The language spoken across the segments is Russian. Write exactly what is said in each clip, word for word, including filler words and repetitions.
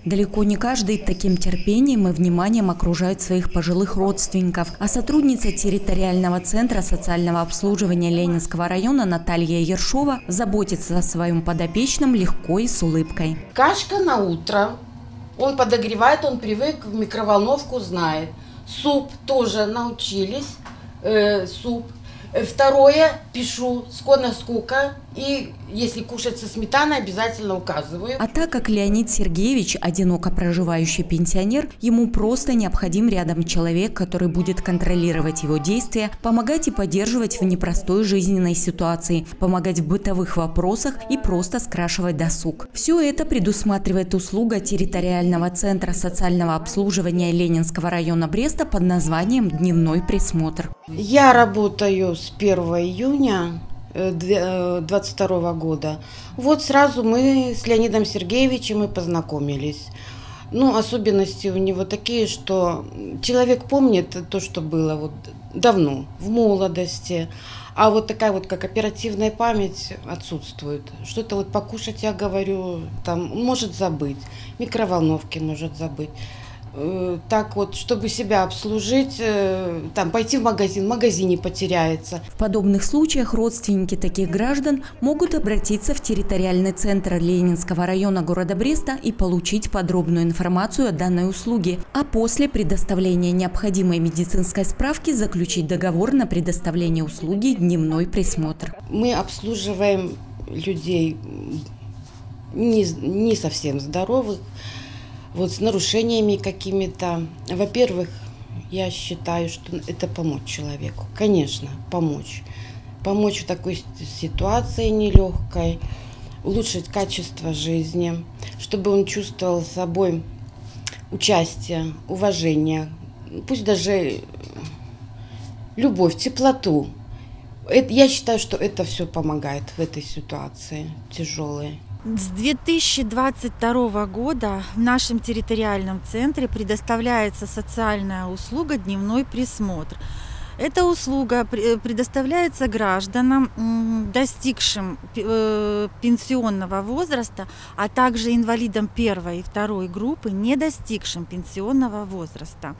Далеко не каждый таким терпением и вниманием окружает своих пожилых родственников. А сотрудница территориального центра социального обслуживания Ленинского района Наталья Ершова заботится о своем подопечном легко и с улыбкой. Кашка на утро. Он подогревает, он привык, в микроволновку знает. Суп тоже научились. Э, суп. Второе, пишу, сколько сколько, и если кушать со сметаной, обязательно указываю. А так как Леонид Сергеевич одиноко проживающий пенсионер, ему просто необходим рядом человек, который будет контролировать его действия, помогать и поддерживать в непростой жизненной ситуации, помогать в бытовых вопросах и просто скрашивать досуг. Все это предусматривает услуга территориального центра социального обслуживания Ленинского района Бреста под названием «Дневной присмотр». Я работаю с первого июня две тысячи двадцать второго года. Вот сразу мы с Леонидом Сергеевичем и познакомились. Ну, особенности у него такие, что человек помнит то, что было вот давно, в молодости. А вот такая вот, как оперативная память, отсутствует. Что-то вот покушать, я говорю, там может забыть, микроволновки может забыть. Так вот, чтобы себя обслужить, там, пойти в магазин, в магазине потеряется. В подобных случаях родственники таких граждан могут обратиться в территориальный центр Ленинского района города Бреста и получить подробную информацию о данной услуге, а после предоставления необходимой медицинской справки заключить договор на предоставление услуги «Дневной присмотр». Мы обслуживаем людей не, не совсем здоровых, вот с нарушениями какими-то. Во-первых, я считаю, что это помочь человеку. Конечно, помочь. Помочь в такой ситуации нелегкой, улучшить качество жизни, чтобы он чувствовал собой участие, уважение, пусть даже любовь, теплоту. Это, я считаю, что это все помогает в этой ситуации тяжелой. С две тысячи двадцать второго года в нашем территориальном центре предоставляется социальная услуга «Дневной присмотр». Эта услуга предоставляется гражданам, достигшим пенсионного возраста, а также инвалидам первой и второй группы, не достигшим пенсионного возраста.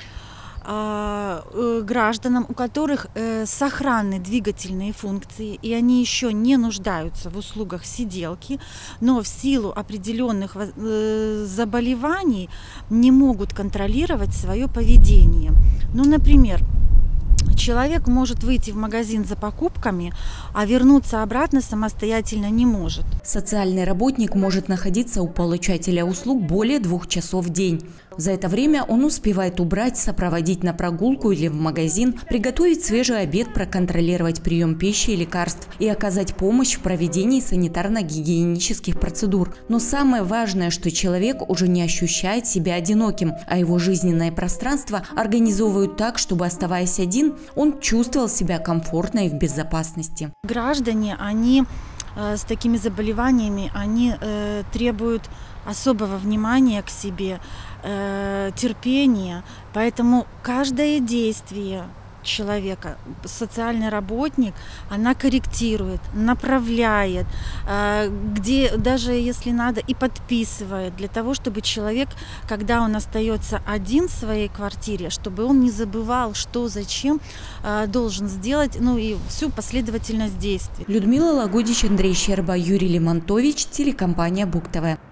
Гражданам, у которых сохранны двигательные функции, и они еще не нуждаются в услугах сиделки, но в силу определенных заболеваний не могут контролировать свое поведение. Ну, например, человек может выйти в магазин за покупками, а вернуться обратно самостоятельно не может. Социальный работник может находиться у получателя услуг более двух часов в день. За это время он успевает убрать, сопроводить на прогулку или в магазин, приготовить свежий обед, проконтролировать прием пищи и лекарств и оказать помощь в проведении санитарно-гигиенических процедур. Но самое важное, что человек уже не ощущает себя одиноким, а его жизненное пространство организовывают так, чтобы, оставаясь один, он чувствовал себя комфортно и в безопасности. Граждане, они э, с такими заболеваниями, они э, требуют особого внимания к себе, э, терпения, поэтому каждое действие человека, социальный работник, она корректирует, направляет, где даже если надо и подписывает, для того, чтобы человек, когда он остается один в своей квартире, чтобы он не забывал, что, зачем должен сделать, ну и всю последовательность действий. Людмила Лагодич, Андрей Щерба, Юрий Лимонтович, телекомпания Буг ТВ.